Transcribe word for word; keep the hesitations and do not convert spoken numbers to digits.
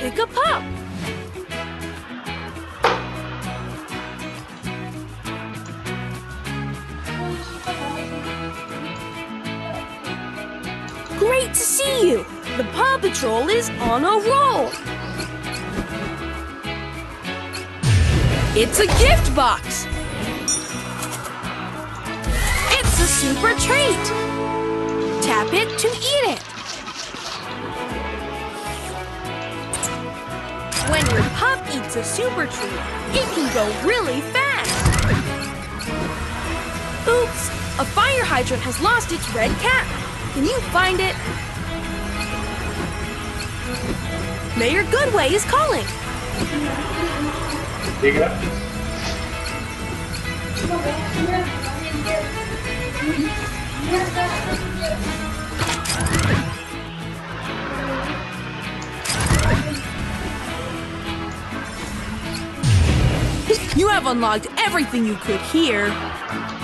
pick a pup. Great to see you! The Paw Patrol is on a roll! It's a gift box! It's a super treat! Tap it to eat it! When your pup eats a super treat, it can go really fast! Oops! A fire hydrant has lost its red cap! Can you find it? Mayor Goodway is calling! Dig it up. You have unlocked everything you could here.